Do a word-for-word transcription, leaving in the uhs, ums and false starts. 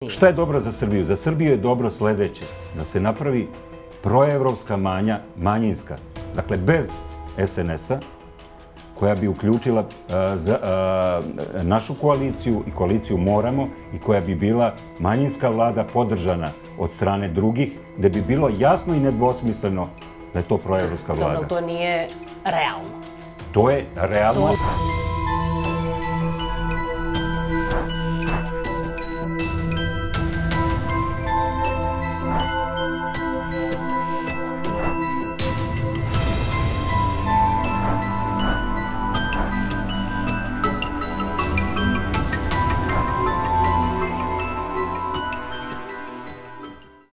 Šta je dobro za Srbiju? Za Srbiju je dobro sledeće, da se napravi proevropska manja, manjinska, dakle bez es en es-a, koja bi uključila našu koaliciju i koaliciju Moramo i koja bi bila manjinska vlada podržana od strane drugih, gde bi bilo jasno i nedvosmisleno da je to proevropska vlada. Dobro, to nije realno. To je realno.